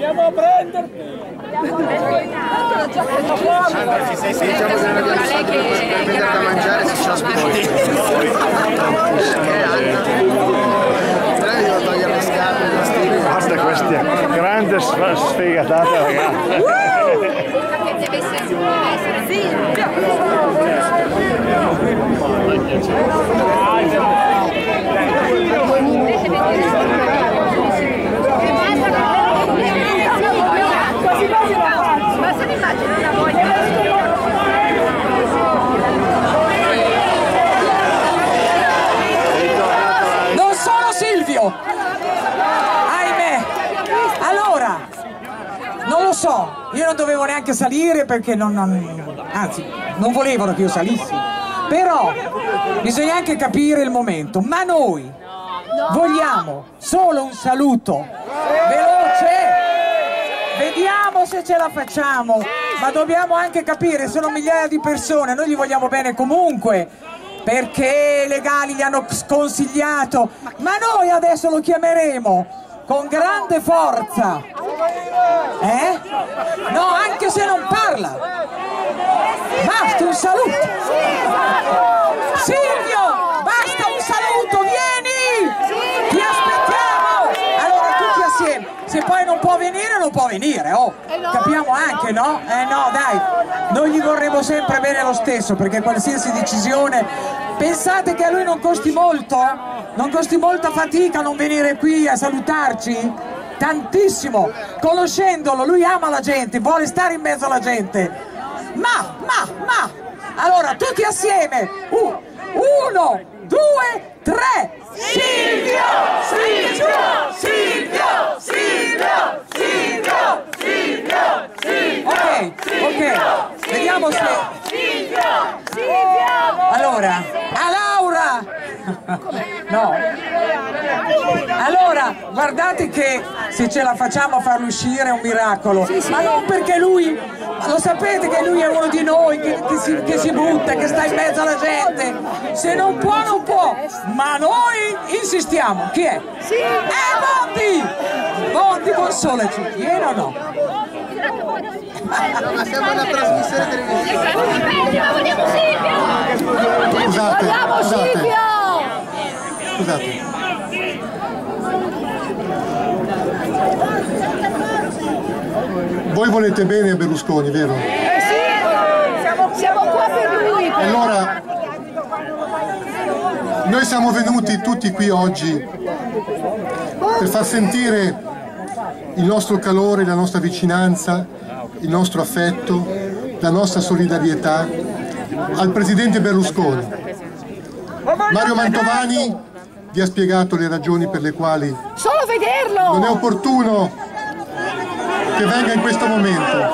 Andiamo a prenderti! Diciamo che una cosa per prendere da mangiare se c'è però io devo togliere le scarpe, i vestiti. Basta questa grande sfegatata, ragazzi. Non sono Silvio, ahimè. Allora, non lo so, io non dovevo neanche salire perché anzi, non volevano che io salissi, però bisogna anche capire il momento. Ma noi vogliamo solo un saluto veloce, vediamo se ce la facciamo, ma dobbiamo anche capire, sono migliaia di persone, noi gli vogliamo bene comunque, perché i legali gli hanno sconsigliato, ma noi adesso lo chiameremo con grande forza, no, anche se non parla, basta un saluto, Silvio, basta un saluto, vieni, ti aspettiamo, allora tutti assieme, se poi non può venire, oh, capiamo anche, no? No, dai, noi gli vorremmo sempre bene lo stesso, perché qualsiasi decisione, pensate che a lui non costi molto? Non costi molta fatica non venire qui a salutarci? Tantissimo, conoscendolo, lui ama la gente, vuole stare in mezzo alla gente, ma, allora tutti assieme, 1, 2, 3, Silvio, Silvio, Silvio, Silvio, Silvio, Silvio, Silvio, ok, vediamo se... Silvio! Allora, a Laura! No. Allora, guardate che se ce la facciamo a farlo uscire è un miracolo, ma non perché lui, lo sapete che lui è uno di noi, che si butta, che sta in mezzo alla gente, se non può non può, ma noi insistiamo. Chi è? Sì. Bondi, consolaci, vieni o no? Ma siamo una trasmissione televisiva. Vogliamo Silvio! Scusate. Voi volete bene a Berlusconi, vero? Sì, siamo qua per lui. Allora, noi siamo venuti tutti qui oggi per far sentire il nostro calore, la nostra vicinanza, il nostro affetto, la nostra solidarietà al presidente Berlusconi. Mario Mantovani vi ha spiegato le ragioni per le quali solo vederlo non è opportuno che venga in questo momento.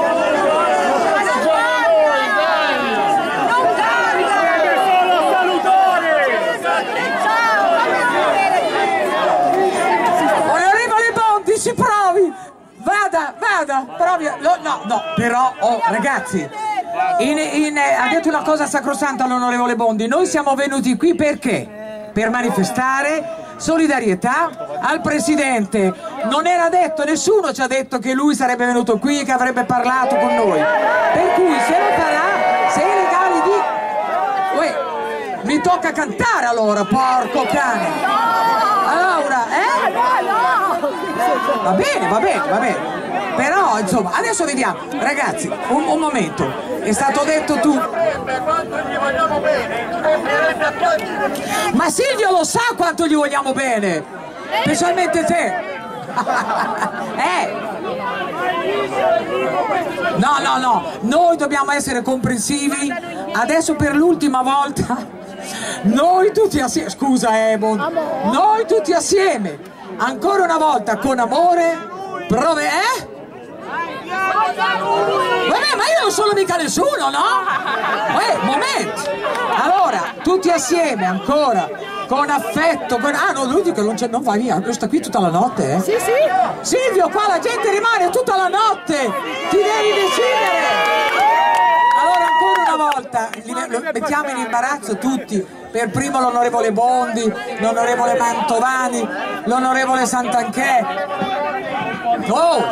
Onorevole Bondi, si provi, vada, provi, no, però, ragazzi, ha detto una cosa sacrosanta l'onorevole Bondi, noi siamo venuti qui perché? Per manifestare solidarietà al Presidente. Non era detto, nessuno ci ha detto che lui sarebbe venuto qui, che avrebbe parlato con noi. Per cui se lo farà, se i legali di... Uè, mi tocca cantare allora, porco cane. Laura, Va bene. Però, insomma, adesso vediamo. Ragazzi, un momento. È stato detto tu. Ma Silvio lo sa quanto gli vogliamo bene. Specialmente te. No. Noi dobbiamo essere comprensivi. Adesso per l'ultima volta. Noi tutti assieme. Scusa, noi tutti assieme. Ancora una volta con amore. Prove, Vabbè, ma io non sono mica nessuno, no? Momento. Allora, tutti assieme, ancora, con affetto, no, lui dice che non va via, lui sta qui tutta la notte, Sì. Silvio, qua la gente rimane tutta la notte, ti devi decidere. Allora, ancora una volta, mettiamo in imbarazzo tutti, per primo l'onorevole Bondi, l'onorevole Mantovani, l'onorevole Santanchè. Oh!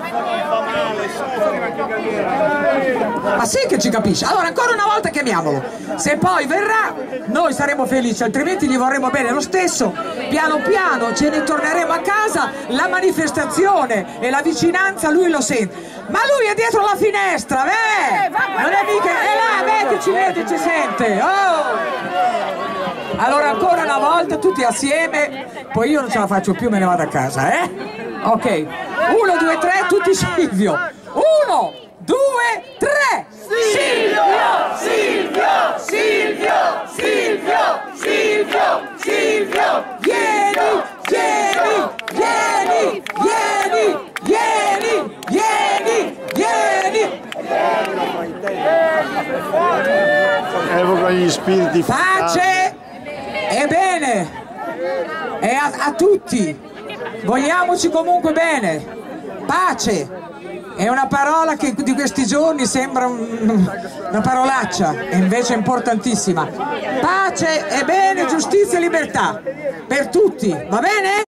Ma sì che ci capisce. Allora ancora una volta chiamiamolo. Se poi verrà noi saremo felici, altrimenti gli vorremmo bene lo stesso. Piano piano ce ne torneremo a casa. La manifestazione e la vicinanza lui lo sente. Ma lui è dietro la finestra, non è mica, è là, che ci vede e ci sente. Oh! Allora ancora una volta tutti assieme, poi io non ce la faccio più, me ne vado a casa, Ok, 1, 2, 3, tutti Silvio. 1, 2, 3. Silvio, Silvio, Silvio, Silvio, Silvio, Silvio. Vieni, vieni, vieni, vieni, vieni, vieni, vieni. Evoca gli spiriti. Pace e bene. E a tutti. Vogliamoci comunque bene. Pace. È una parola che di questi giorni sembra una parolaccia, e invece è importantissima. Pace e bene, giustizia e libertà per tutti, va bene?